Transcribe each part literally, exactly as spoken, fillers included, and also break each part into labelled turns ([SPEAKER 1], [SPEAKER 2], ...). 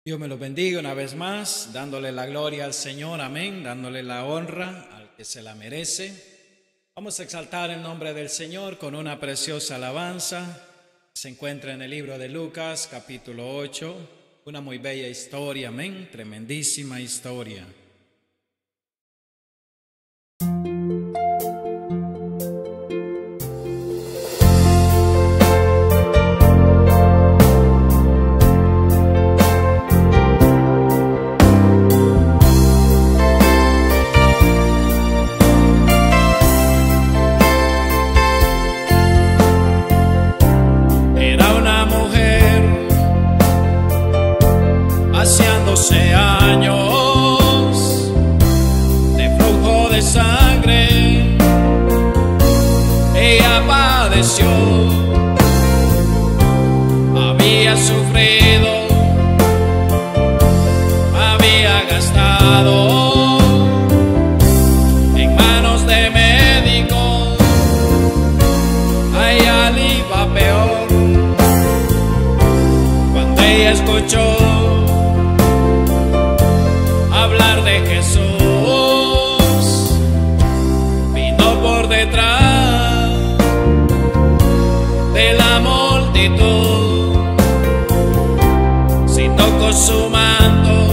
[SPEAKER 1] Dios me los bendiga una vez más, dándole la gloria al Señor, amén, dándole la honra al que se la merece. Vamos a exaltar el nombre del Señor con una preciosa alabanza. Se encuentra en el libro de Lucas, capítulo ocho, una muy bella historia, amén, tremendísima historia.
[SPEAKER 2] Hace años de flujo de sangre, ella padeció, había sufrido, había gastado en manos de médicos, a ella le iba peor. Cuando ella escuchó hablar de Jesús, vino por detrás de la multitud, si tocó su manto,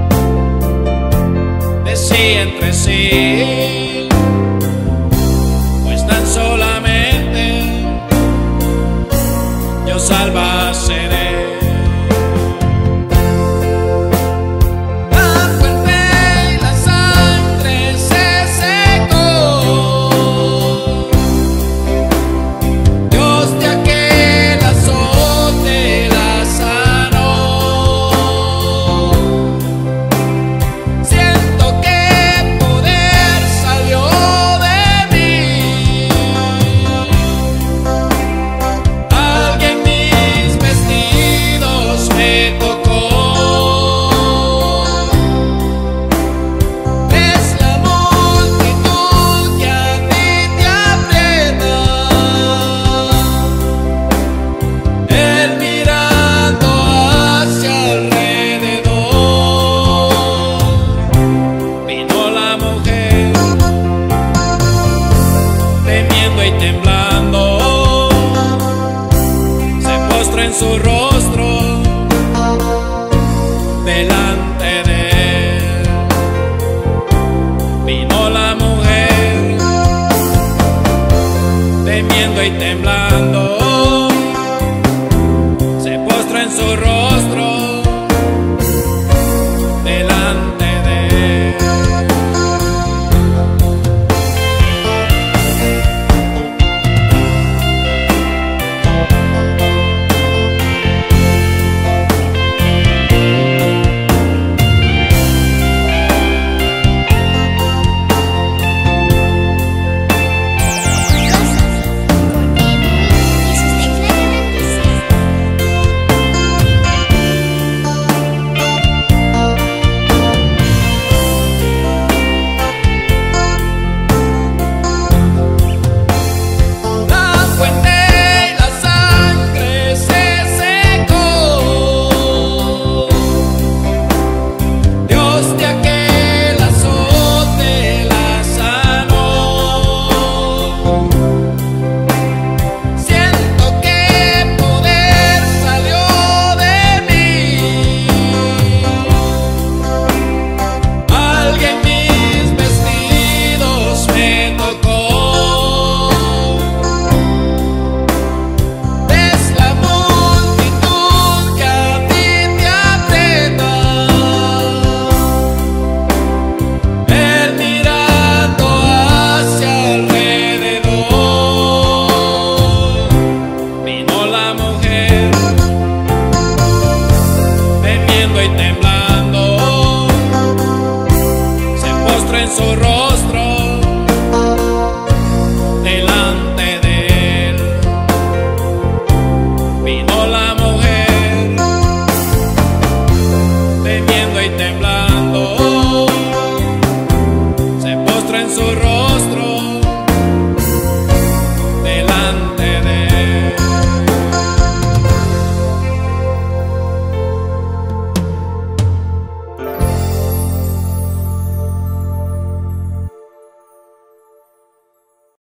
[SPEAKER 2] decía entre sí, pues tan solamente yo salva seré. En su rostro delante de él, vino la mujer temiendo y temblando, se postró en su rostro delante de él. Temblando, se postró en su rostro